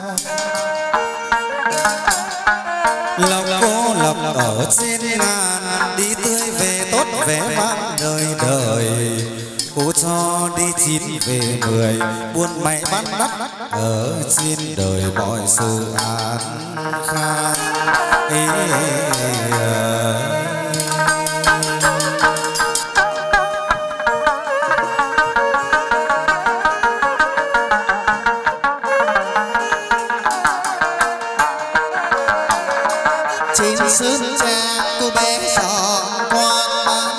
Speaker 3: lộc cô lộc ở trên ngàn đi tươi về tốt vẻ vang đời đời cô cho đi chín về mười buôn may bán đắt ở trên đời mọi sự an khang. Ê,
Speaker 4: trên sơn trang cô bé chọn quan bán,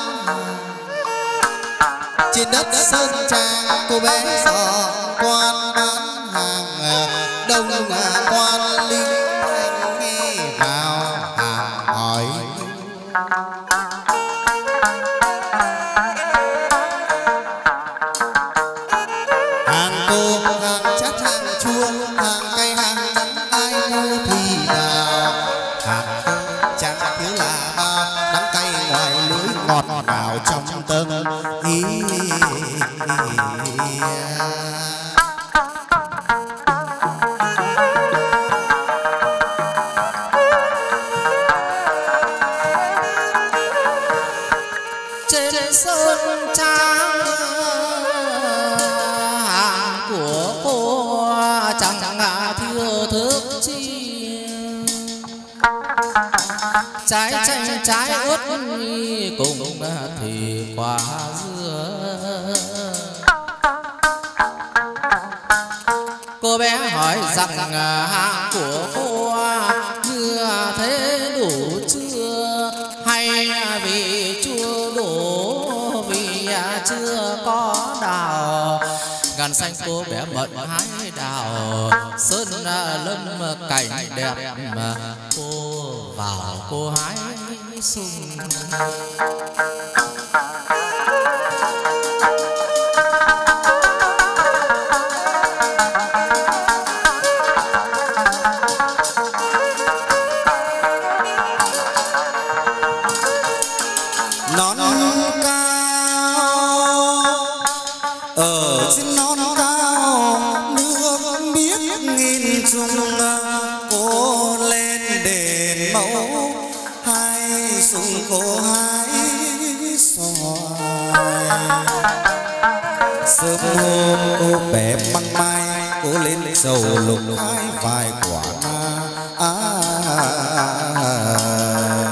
Speaker 4: trên đất sơn trang cô bé chọn quan bán hàng, đông quan linh thanh nghe vào hàng hỏi. Hàng cô hàng chát hàng chua hàng cay hàng đắng ai mua thì vào, hàng cô chẳng thiếu là bao đắng cay ngoài lưỡi ngọt ngào trong tâm ý.
Speaker 1: Trên sơn trang hàng của cô chẳng thiếu thức chi, trái chanh trái ớt cùng thì quả dưa. Cô bé hỏi rằng hàng của cô như thế đủ chưa, hay vì chưa đủ vì chưa có đào. Ngàn xanh cô bé mận hái đào, sơn lâm cảnh đẹp mà cô vào cô hái sung.
Speaker 3: nón cao ở trên nón cao nước biết nghìn trùng, cô lên đền mẫu hai sùng cô hai xoài. Sớm hôm cô bé măng mai cô lên sầu lục hai vài quả à, à, à, à.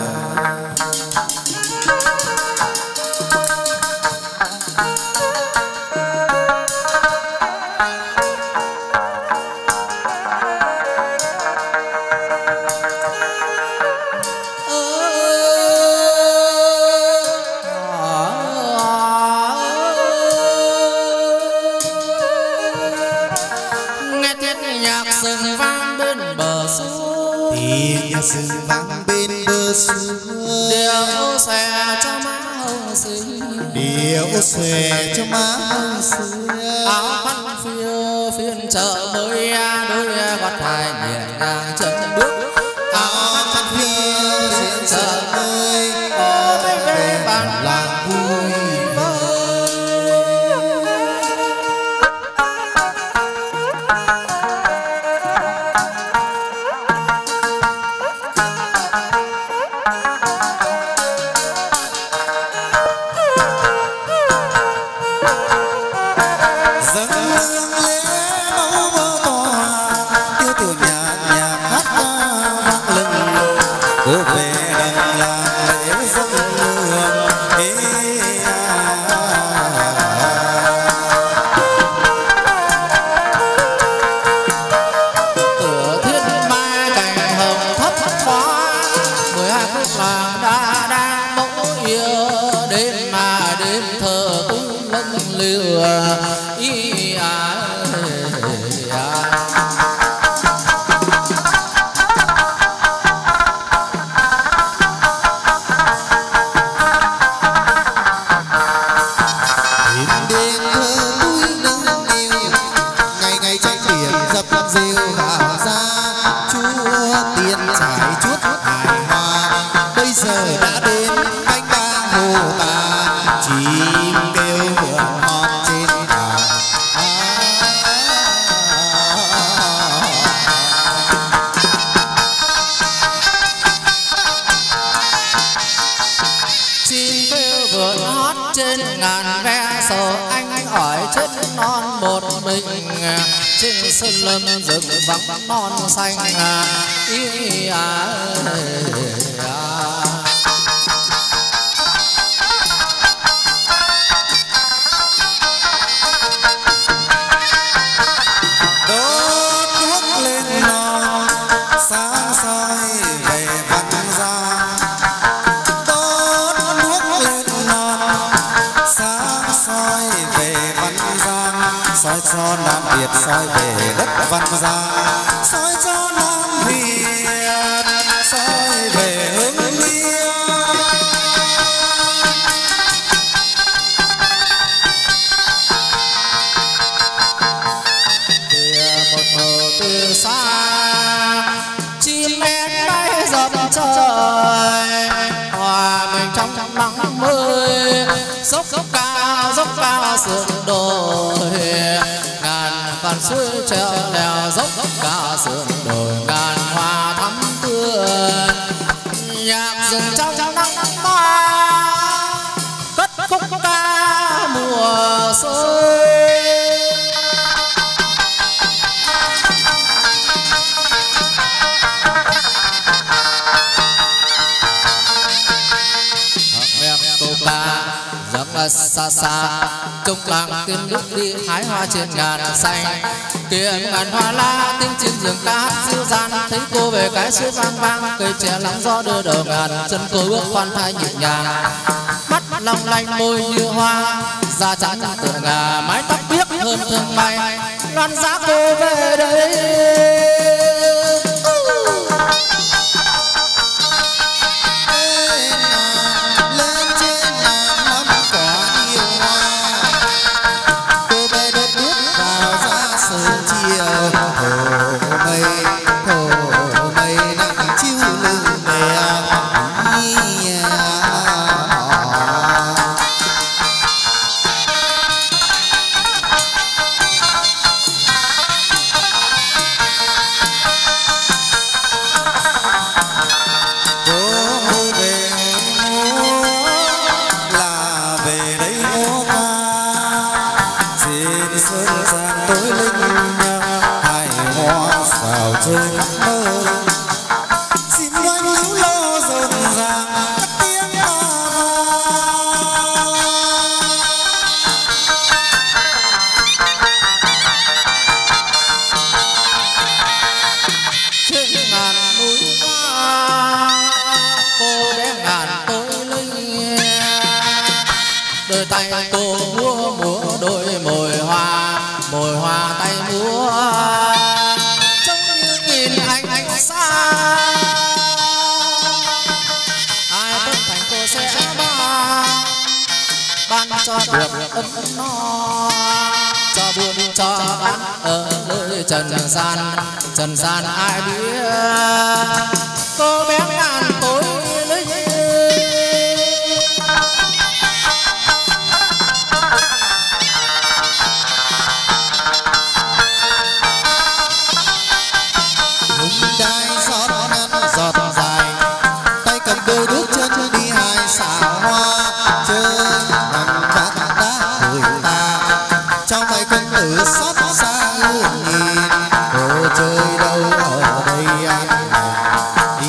Speaker 1: Sừng vang bên bờ suối,
Speaker 4: tiếng sừng vang bên bờ suối,
Speaker 1: điệu xòe cho má hồng xinh,
Speaker 4: điệu xòe cho má hồng xinh.
Speaker 1: Áo khăn phiêu phiên chợ mới đôi gót thai nhẹ nhàng chân bước, áo khăn phiêu phiên chợ mới ôi về bàn làng vui.
Speaker 4: Giờ đã đến cánh ba hồ tà chim kêu
Speaker 1: trên ngàn ve sầu anh hỏi chết non một mình trên sơn lâm rừng vắng non xanh ý à, à.
Speaker 3: soi cho Nam Việt soi về đất Văn Giang, soi cho Nam Việt soi về Hưng Yên.
Speaker 1: Từ một màu từ xa chim én bay dập trời hòa mình trong nắng mưa dốc dốc cao dốc cao sườn đồi ngàn con suối treo leo dốc dốc cao sườn đồi ngàn hoa thắm tươi nhạc rừng trong nắng mai cất khúc ca mùa xuân. Xa xa trong làng tiên nước đi hái hoa trên ngàn xanh kia ngàn hoa la tiếng trên rừng ca hát dịu dàng thấy cô về cái suối vang vang cây trẻ lắng gió đưa đầu ngàn chân cô bước khoan thai nhẹ nhàng mắt long lanh môi như hoa da trắng tựa ngà mái tóc biếc thơm thơm bay loan giá cô về đây. Cho được ấm no cho buồn cho bán ở nơi trần gian trần gian ai biết cô bé ngàn tối lấy
Speaker 4: hùng trai giọt ngắn giọt dài tay cầm đôi đuốc chân đi hai xào hoa chơi trong ngày quân tử xót xa hương nhìn cô chơi đâu ở đây anh ý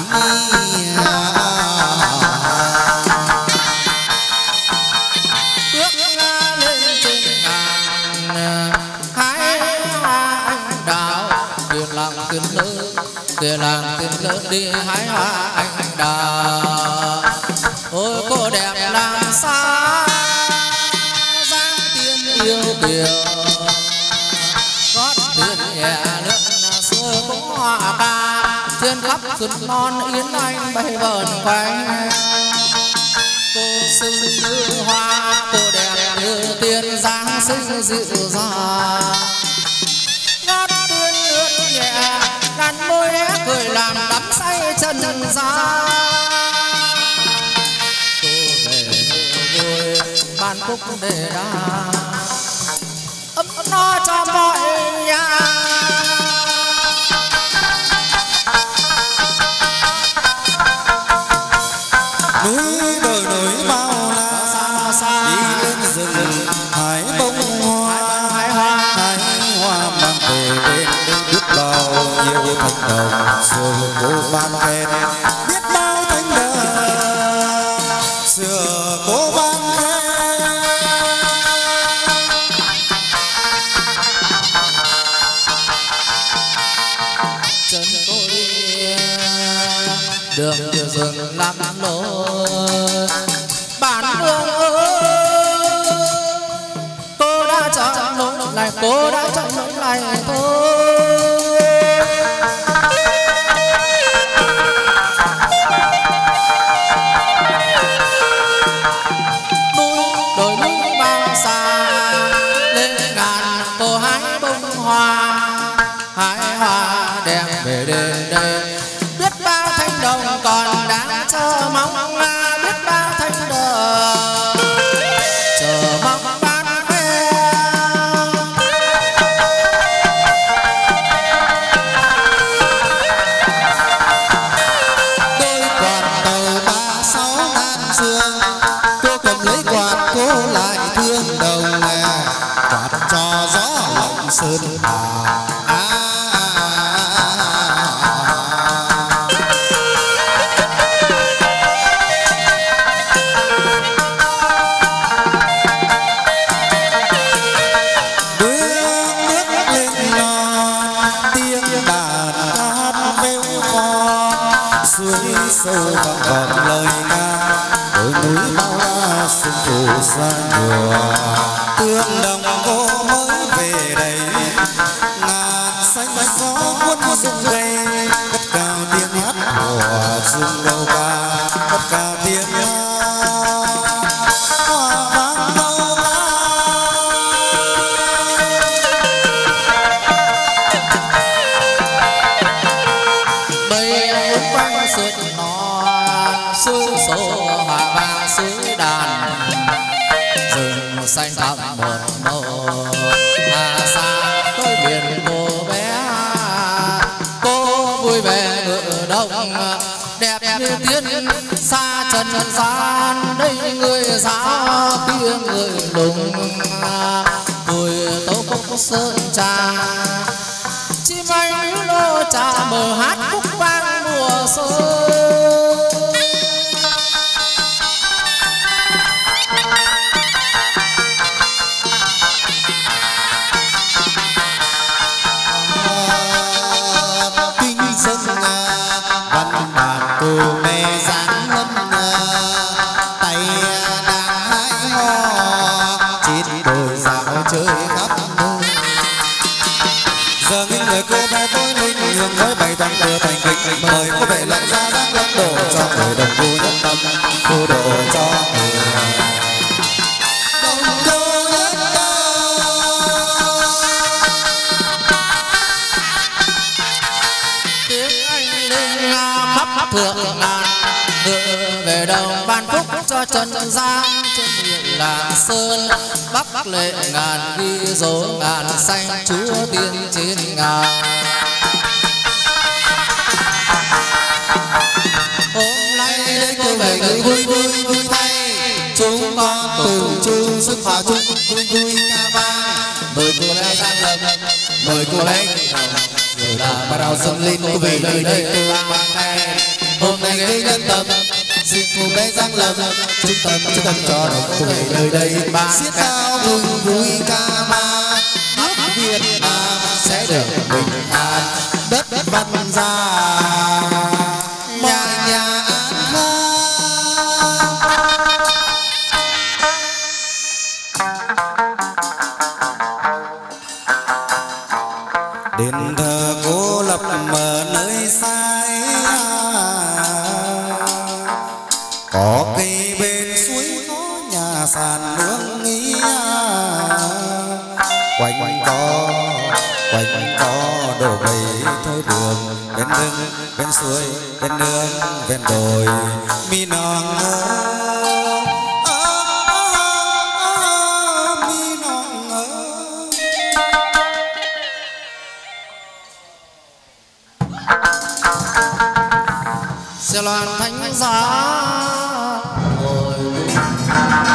Speaker 1: bước lên trên ngàn hái hoa anh đào tiền làng tiền lớn tiền làng tiền lớn đi hái hoa anh đào ôi cô đẹp làm sao yêu kiều gót tiền nhẹ lướt xuôi cũng hoa ca trên khắp rừng non yến anh bay vờn quanh cô xinh như hoa cô đẹp như tiên dáng xinh dịu dàng gót tiền lướt nhẹ ngàn môi hé cười làm đắm say chân gian cô về vui ban phúc để đa ấm no cho mọi nhà
Speaker 3: núi đồi núi bao la
Speaker 1: xa xa
Speaker 3: đi hái bông hoa hái hoa hái hoa mang về bên biết bao nhiêu thành đồng xưa cô ban khen biết bao thành đồng xưa cô ban khen
Speaker 1: chân cô đi đường đường rừng lắm lối bản hương ơi cô đã chọn lối lại cô đã chọn lối lại thôi núi đồi núi bao xa lên ngàn cô hái bông hoa hái hoa đem về đến đây biết bao thanh đồng còn đang chờ mong biết bao thanh đồng chờ mong ban khen
Speaker 3: đôi quạt đầu ba sáu ngàn xương cô cầm lấy quạt cô lại thương đồng quạt cho gió lạnh sơn hà sâu vang vọng lời ca đồi núi bao la sương phủ xa mùa tương đồng cô mới về đây ngàn xanh gió cuốn rung gây cất cao tiếng hát của dương đầu ca cất cao tiếng hát hoa vang đâu
Speaker 1: xứ số hạ vang xứ đàn rừng xanh thẳm một màu hà xa tới biển cô bé cô vui vẻ ngựa đông đẹp như tiên xa trần gian đây người giáo kia người lùng vui tấu khúc sơn trà chim anh lô trà mờ hát khúc vang mùa xuân.
Speaker 3: cô mẹ dáng ngân tay đang hái hoa trên đồi dạo chơi khắp nơi giờ những người cô bé tôi linh hương mới bày toàn đưa thành kịch mời cô về lại ra đang lấp đổ cho người đồng cô nhất tâm cô đổ cho người đồng cô nhất tâm
Speaker 1: tiếng anh lên khắp thượng ngàn ngựa về đồng ban phúc cho trần gian trên miền Lạng Sơn bắc lệ ngàn ghi dấu ngàn xanh chúa tiên trên ngàn. Hôm nay đây tôi về người vui vui vui thay chúng con cùng chung sức hòa chung vui vui ca vang mời cô bé sang lâm mời cô bé người ta bắt đầu dâng lên cô về nơi đây cô mang thay hôm nay ngày nhân tâm xin cô bé giang lâm trung tâm trung tâm cho đồng cô về nơi đây ba
Speaker 3: xiết cao mừng vui ca ma nước Việt Nam
Speaker 1: sẽ được bình an
Speaker 3: đất đất văn gia mọi nhà an khang đền thờ cô lập ở nơi xa có cây bên suối có nhà sàn nương nghĩ quanh có quanh có đổ bầy thôi đường bên rừng bên suối bên nương bên đồi mi non mi non
Speaker 1: xe loan thánh giá ngồi